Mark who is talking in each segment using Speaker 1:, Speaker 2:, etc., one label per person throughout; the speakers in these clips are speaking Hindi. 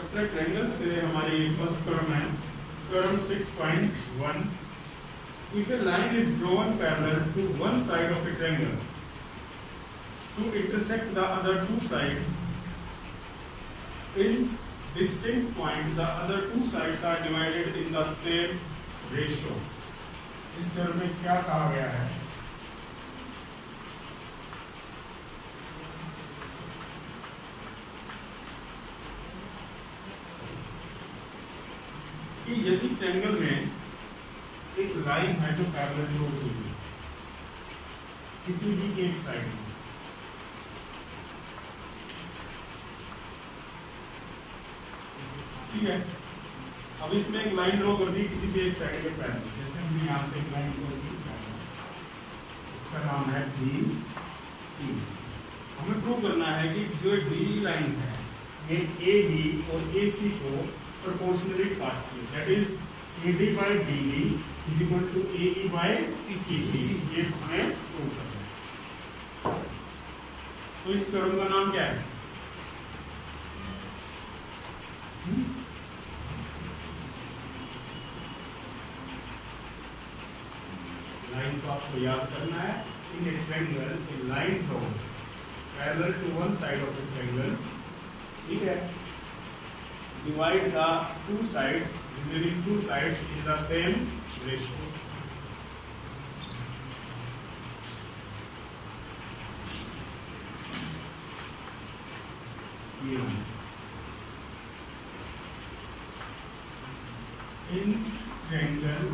Speaker 1: ट्रायंगल से हमारी फर्स्ट थ्योरम है theorem 6.1 if a line is drawn parallel to one side of a triangle to intersect the other two sides in distinct point the other two sides are divided in the same ratio इस थ्योरम में क्या कहा गया है कि यदि ट्रायंगल में एक लाइन है जो पैरेलल ड्रॉ की हुई किसी भी एक साइड में, ठीक है। अब इसमें एक लाइन ड्रॉ कर दी किसी भी एक साइड के पैरेलल, जैसे हमने यहाँ से एक लाइन ड्रॉ की पैरेलल, इसका नाम है डी ई। हमें प्रूव करना है कि जो डी लाइन है ये ए बी और ए सी को प्रोपोर्शनली काटती है, that is AD by DB is equal to AE by EC। ये हमें प्रूव करना है। तो इस थ्योरम का नाम क्या है? लाइन को आपको याद करना है। In a triangle a line drawn parallel to one side of the triangle, ठीक है, divide the two sides, remaining two sides in the same ratio. In triangle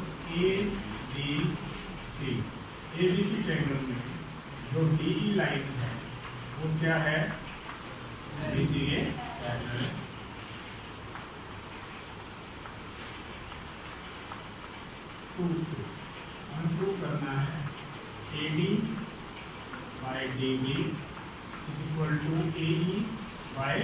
Speaker 1: ABC, ABC triangle में जो DE लाइन है वो क्या है? BC के पैरेलल है। हमें प्रूव करना है AD by DB is equal to AE by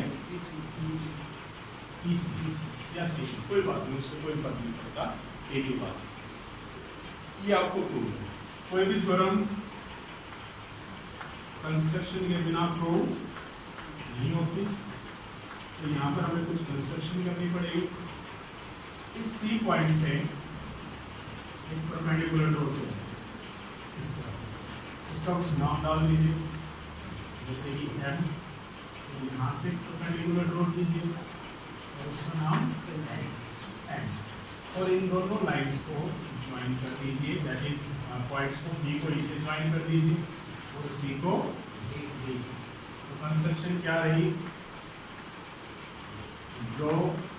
Speaker 1: EC या C, कोई बात नहीं, उससे कोई फर्क नहीं पड़ता, एक ही बात। ये आपको प्रूव है। कोई भी थ्योरम कंस्ट्रक्शन के बिना प्रूव नहीं होती, तो यहाँ पर हमें कुछ कंस्ट्रक्शन करनी पड़ेगी। इस C पॉइंट से एक परपेंडिकुलर ड्रॉ किया इस तरह, इसका कुछ नाम डाल दीजिए, जैसे कि M, तो यहाँ से परपेंडिकुलर ड्रॉ कीजिए और उसका नाम N, और इन दोनों लाइंस को ज्वाइन कर दीजिए, दैट इज पॉइंट्स को B को E से ज्वाइन कर दीजिए और C को D से। तो कंस्ट्रक्शन क्या रही? Draw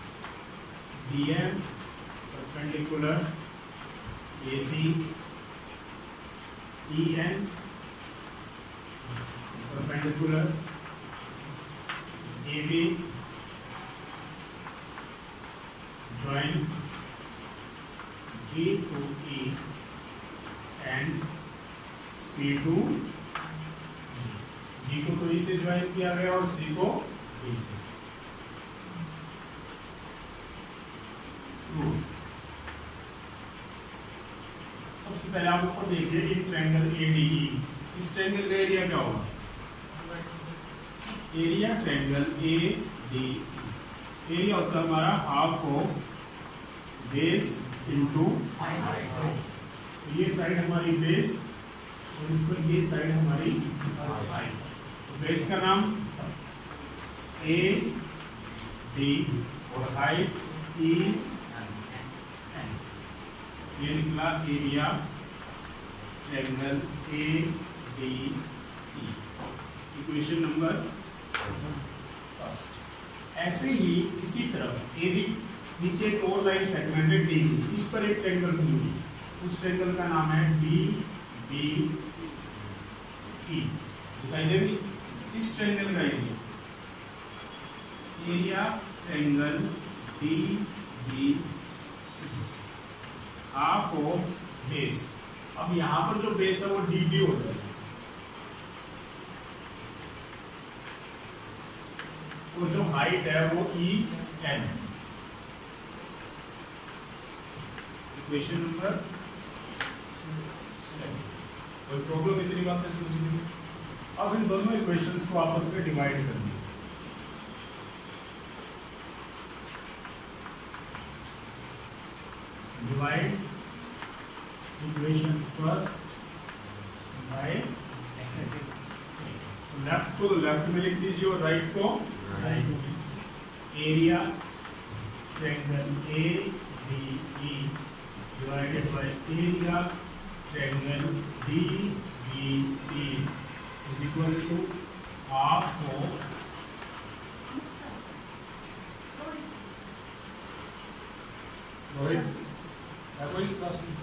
Speaker 1: DM perpendicular AC EN perpendicular AB join G to E and C to G को तो E से ज्वाइन किया गया और C को D से। सबसे पहले आप ऊपर देखिए एक ट्रायंगल ADE, इस ट्रायंगल का एरिया क्या होगा? एरिया ट्रायंगल ADE एरिया होता है हमारा half of base into height. ये साइड हमारी बेस और इस पर ये साइड हमारी हाइट। तो बेस का नाम AD और हाइट EN, ये निकला area triangle ADE। Equation number first. ऐसे ही इसी तरफ AD नीचे एक और लाइन सेगमेंटेड दी गई, इस पर एक ट्रायंगल बनी हुई, उस ट्रायंगल का नाम है DBE। दिखाई देगी इस ट्रायंगल का area triangle DBE half of base. अब यहाँ पर जो बेस है वो DB हो जाएगा और जो हाइट है वो EN। Equation number 7। कोई प्रॉब्लम इतनी बात है समझने में? अब इन दोनों इक्वेशंस को आपस में डिवाइड कर दिए। Divide equation first by left को लेफ्ट में लिख दीजिए और राइट को right. Area triangle A B E divided by area triangle D B E is equal to half of Rohit है इस क्लास में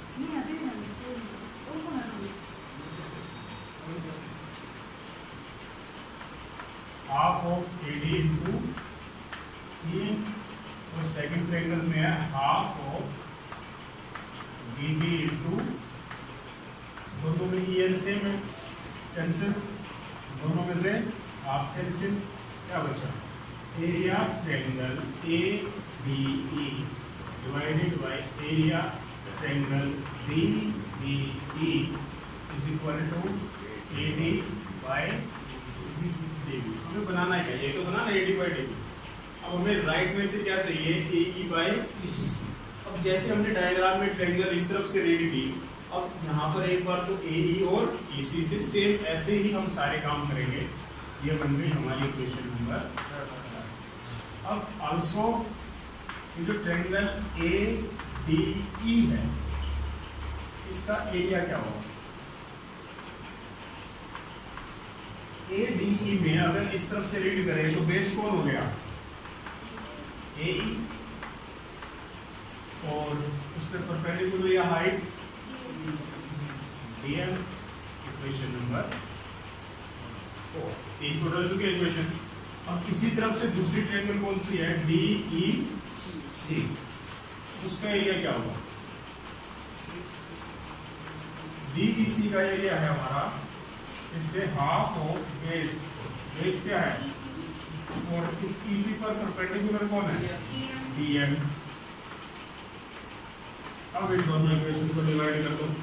Speaker 1: half of AD into E और सेकंड ट्रायंगल में है हाफ ऑफ BB इंटू दोनों में ई एन सेम है कैंसिल दोनों में से हाफ कैंसिल क्या बचा area triangle ABE divided by area triangle DBE is equal to AD by DB। हमें बनाना है क्या ये तो बनाना AD बाय DB। अब हमें राइट में से क्या चाहिए AE बाय EC। अब जैसे हमने डायग्राम में ट्रायंगल इस तरफ से रेडी दी अब यहाँ पर एक बार तो AE और EC से सेम ऐसे ही हम सारे काम करेंगे। ये बन गई हमारी इक्वेशन नंबर। अब आल्सो ये जो ट्रायंगल ADE है इसका एरिया क्या होगा ADE में अगर इस तरफ से रीड करें तो बेस कौन हो गया AE और उस पर परपेंडिकुलर या हाइट DM इक्वेशन नंबर 4। तीन टोटल चुके इक्वेशन। अब इसी तरफ से दूसरी ट्रायंगल कौन सी है DEC उसका एरिया क्या होगा DEC का एरिया है हमारा इससे हाफ ऑफ बेस बेस क्या है और इस EC पर परपेंडिकुलर कौन है DM। अब इन दोनों इक्वेशन को डिवाइड कर दो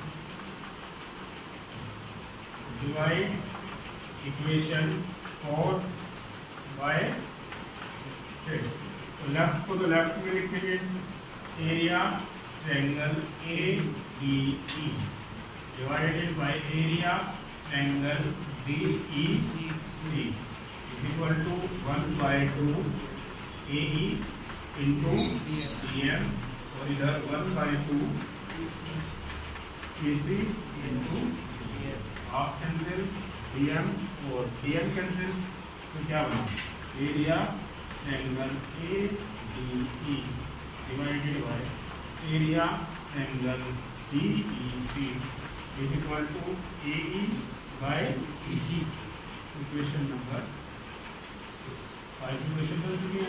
Speaker 1: डिवाइड इक्वेशन 4 बाय 6 तो लेफ्ट को तो लेफ्ट में लिखेंगे area triangle ABE divided by area triangle DEC is equal to 1/2 AE into DM और इधर 1/2 EC into half cancel DM और DM कैंसिल तो क्या बना area triangle ABE divided by area triangle DEC is equal to AE by EC। Equation number 5 equation बन चुकी है।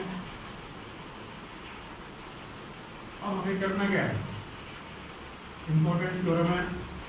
Speaker 1: अब हमें करना क्या है इंपॉर्टेंट थ्योरम है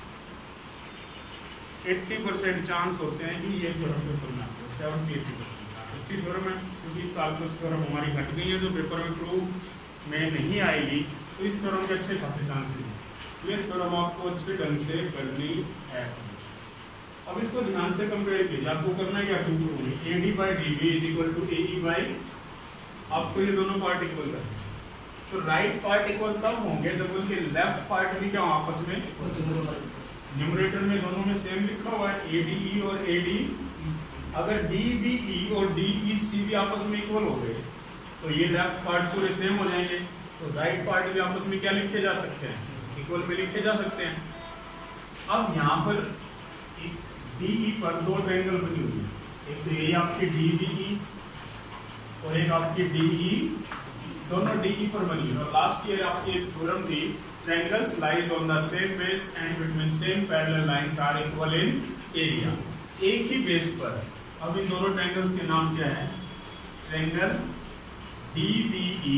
Speaker 1: 80% चांस होते हैं कि ये थ्योरम पेपर में आपको 70-80% अच्छी थ्योरम है क्योंकि इस साल कुछ थ्योरम हमारी घट गई है जो पेपर में प्रूफ में नहीं आएगी तो इस थ्योरम के अच्छे खासे चांसेस हैं। ये थ्योरम आपको अच्छे ढंग से करनी है। अब इसको ध्यान से कंपेयर कीजिए आपको करना है क्या प्रूफ में AD by DB is equal to AE by आपको ये दोनों पार्ट इक्वल करना है तो राइट पार्ट इक्वल तब होंगे जब उनके लेफ्ट पार्ट भी क्या आपस में न्यूमरेटर में दोनों में सेम लिखा हुआ है ADE और AD अगर DBE और DEC भी आपस में इक्वल हो गए तो ये लेफ्ट पार्ट पूरे सेम हो जाएंगे तो राइट पार्ट भी आपस में क्या लिखे जा सकते हैं इक्वल में लिखे जा सकते हैं। अब यहाँ पर DE पर दो ट्रायंगल बनी हुई है एक तो ये आपकी DBE और एक आपकी DE दोनों DE पर बनी है और लास्ट ईयर आपकी एक थ्योरम थी triangles lies on the same base and between same parallel lines are equal in area. एक ही बेस पर अब इन दोनों ट्रायंगल्स के नाम क्या है triangle DBE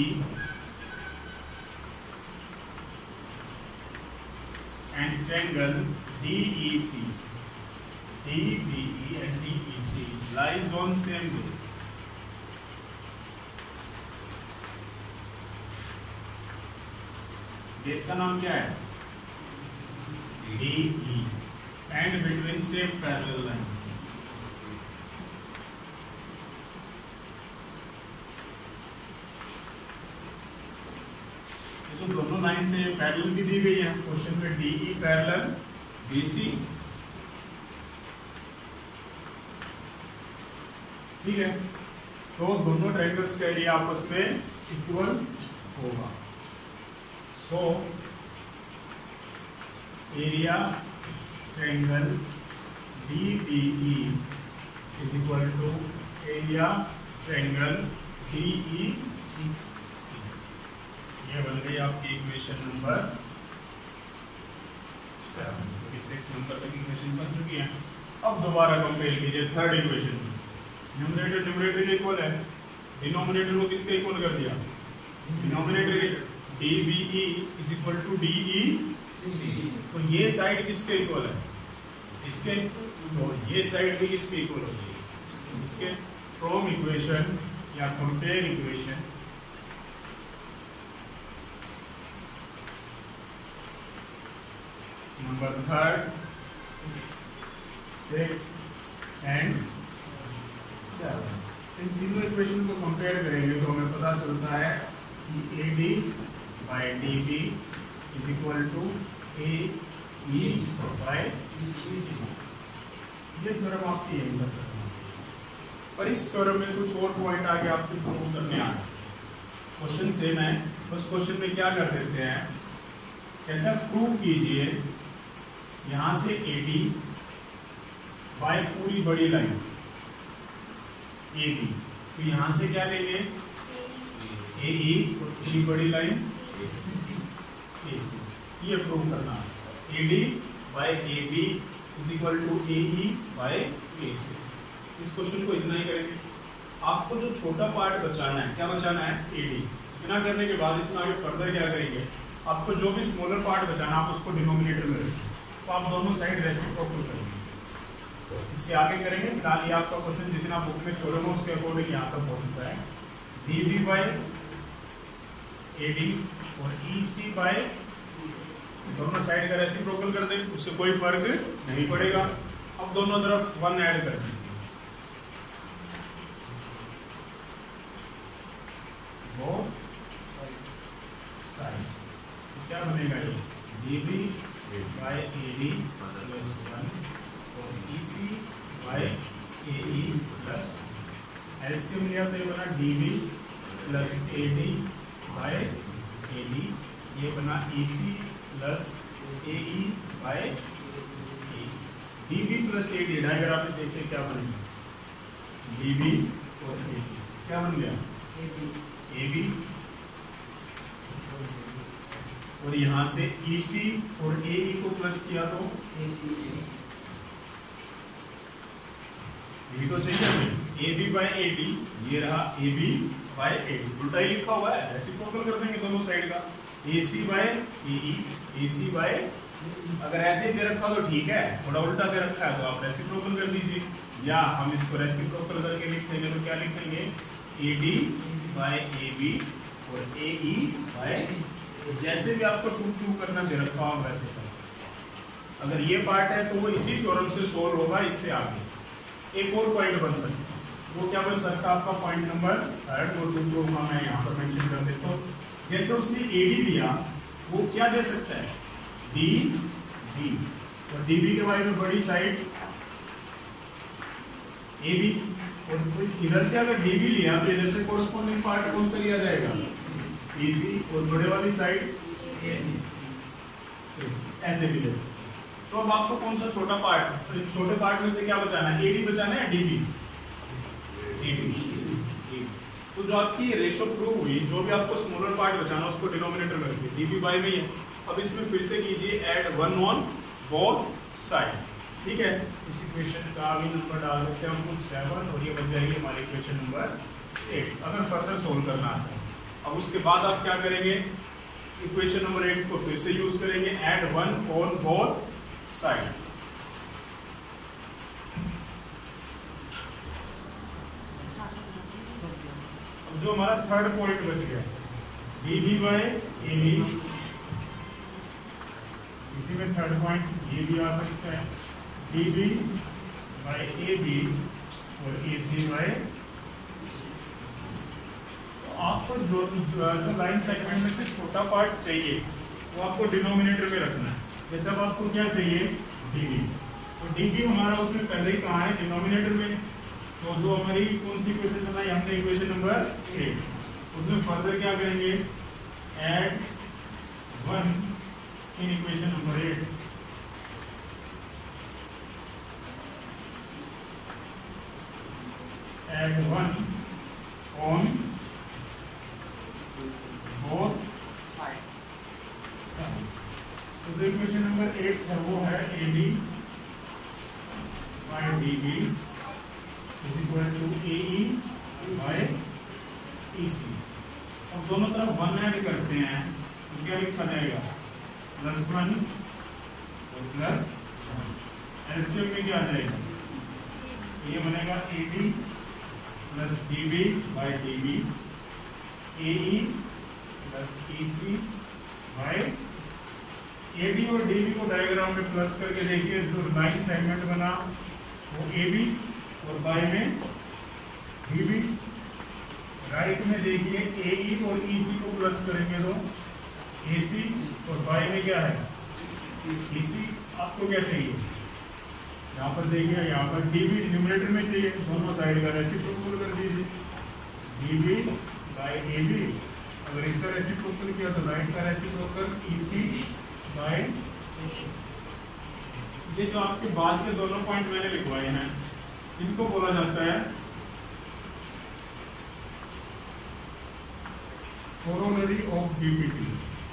Speaker 1: and triangle DEC DBE and DEC lies on same base। Base का नाम क्या है DE and between same parallel line। ये तो दोनों लाइन से पैरेलल भी दी गई है क्वेश्चन में, DE पैरेलल BC, ठीक है। तो दोनों ट्रायंगल्स का एरिया आपस में इक्वल होगा। So area triangle DBE is equal to area triangle DEC। ये बन गई आपकी इक्वेशन नंबर 7, क्योंकि 6 नंबर तक इक्वेशन बन चुकी है। अब दोबारा कंपेयर कीजिए थर्ड इक्वेशन, न्यूमरेटर इक्वल है, डिनोमिनेटर को किसके इक्वल कर दिया, denominator DBE is equal to DEC। तो ये साइड किसके इक्वल है, इसके, तो ये साइड भी किसके इक्वल होगी, इसके। फ्रॉम इक्वेशन या कंपेयर इक्वेशन नंबर 3, 6 एंड 7, इन तीनों इक्वेशन को कंपेयर करेंगे तो हमें पता चलता है कि AD by DB is equal to AE by EC। ये थ्योरम आपकी यही है, पर इस थ्योरम में कुछ और पॉइंट आगे आपको प्रूव करने आ रहे हैं। क्वेश्चन सेम है, बस क्वेश्चन में क्या कर देते हैं, कहते हैं प्रूव कीजिए यहां से AD बाय पूरी बड़ी लाइन AB, तो यहां से क्या लेंगे AE पूरी बड़ी लाइन AC, ये प्रूव करना है। AD by AB is equal to AE by AC। इस क्वेश्चन को इतना ही करेंगे। आपको जो छोटा पार्ट बचाना है, क्या बचाना है, AD। इतना करने के बाद इसमें आगे फर्दर क्या करेंगे, आपको जो भी स्मॉलर पार्ट बचाना आप उसको डिनोमिनेटर में रखेंगे, तो आप दोनों साइड रेसिप्रोकल करेंगे। इसके आगे करेंगे, फिलहाल ये आपका क्वेश्चन जितना बुक में थ्योरम है उसके अकॉर्डिंग यहाँ तक पहुँच चुका है। DB बाय AD और EC बाय, दोनों साइड का रेसिप्रोकल कर दें, उससे कोई फर्क नहीं पड़ेगा। अब दोनों तरफ 1 ऐड कर दें, साइड्स, तो क्या बनेगा ये DB बाय AD प्लस 1 और EC by AE plus, LCM लिया तो ये बना DB plus AD by AD, ये बना EC plus AE by AE। DB plus AD diagram में देखिए क्या बनेगा, DB और AD क्या बन गया, AB, और यहाँ से EC और AE को प्लस किया तो ये तो चाहिए हमें, AB बाय AD, ये रहा AB बाय AD, उल्टा ही लिखा हुआ है, रेसिप्रोकल कर देंगे दोनों साइड का, AC by AE, AC by, अगर ऐसे दे रखा तो ठीक है, थोड़ा उल्टा दे रखा है तो आप रेसिप्रोकल कर दीजिए, या हम इसको रेसिप्रोकल करके लिख देंगे तो क्या लिखेंगे, AD बाय AB और AE बाय, जैसे भी आपको प्रूव करना दे रखा हो वैसे कर। अगर ये पार्ट है तो वो इसी थ्योरम से सोल्व होगा। इससे आगे एक और पॉइंट बन सकता है, वो क्या बन सकता है आपका पॉइंट नंबर 3, वो प्रूव मैं यहाँ पर मेंशन कर देता हूँ। जैसे उसने AD दिया, वो क्या दे सकता है, DB, और DB के बारे में बड़ी साइड AB, और इधर से अगर DB लिया तो इधर से कोरस्पोंडिंग पार्ट कौन सा लिया जाएगा, EC, और बड़े वाली साइड ऐसे भी ले सकते। तो अब आपको कौन सा छोटा पार्ट, छोटे पार्ट में से क्या बचाना है, AD बचाना है DB, DB। तो जो आपकी रेशो प्रूव हुई, जो भी आपको स्मॉलर पार्ट बचाना उसको डिनोमिनेटर में रखिए, DB बाय में ही है। अब इसमें फिर से कीजिए ऐड 1 ऑन बोथ साइड, ठीक है। इस इक्वेशन का भी नंबर डाल देते हैं हम कुछ 7, और ये बन जाएगी हमारी इक्वेशन नंबर 8, अगर फर्दर सोल्व करना आता है। अब उसके बाद आप क्या करेंगे, इक्वेशन नंबर 8 को फिर से यूज करेंगे, ऐड 1 ऑन बोथ साइड। अब जो हमारा थर्ड पॉइंट बच गया, DB बाय AB, इसी में थर्ड पॉइंट ये भी आ सकता है, DB बाय AB और AC बाय, आपको जो लाइन सेगमेंट में से छोटा पार्ट चाहिए वो आपको डिनोमिनेटर में रखना है। जैसे अब आपको क्या चाहिए, dv, तो dv हमारा उसमें पहले ही कहाँ है, डिनोमिनेटर में। तो जो हमारी कौन सी इक्वेशन बनाई हमने, इक्वेशन नंबर 8, उसमें फर्दर क्या करेंगे, add 1 in equation number 8, add 1 on both side. तो जो इक्वेशन नंबर 8 है वो है AD by DB is equal to AE by EC। अब दोनों तरफ 1 ऐड करते हैं तो क्या लिखा जाएगा, +1 और +1। एलसीएम में क्या आ जाएगा, ये बनेगा AD plus DB by DB, AE plus EC by AB। और DB को डायग्राम में प्लस करके देखिए, जो लाइन सेगमेंट बना वो AB और बाय में DB, राइट में देखिए AE और EC को प्लस करेंगे तो AC और बाय में क्या है EC। आपको क्या चाहिए, यहाँ पर देखिए, यहाँ पर DB न्यूमरेटर में चाहिए, दोनों साइड का रेसिप्रोकल कर दीजिए, DB by AB। अगर इसका रेसिप्रोकल किया तो राइट का रेसिप्रोकल EC by AC। ये जो आपके बाद के दोनों पॉइंट मैंने लिखवाए हैं, इनको बोला जाता है कोरोलरी ऑफ BPT।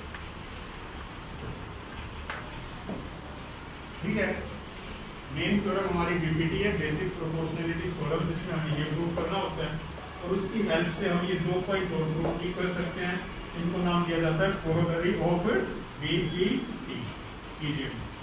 Speaker 1: ठीक है, मेन थ्योरम हमारी BPT है, बेसिक प्रोपोर्शनैलिटी थ्योरम, जिसमें हमें ये प्रूव करना होता है, और उसकी हेल्प से हम ये 2 पॉइंट और प्रूव भी कर सकते हैं। इनको नाम दिया जाता है कोरोलरी ऑफ BPT। कीजिए।